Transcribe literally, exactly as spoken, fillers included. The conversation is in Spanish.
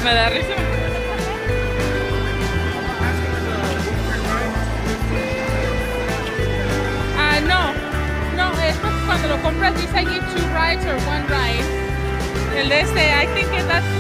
Me da risa. Ah, no. No, es porque cuando lo compras dice I give two rides or one ride. El de este, I think that's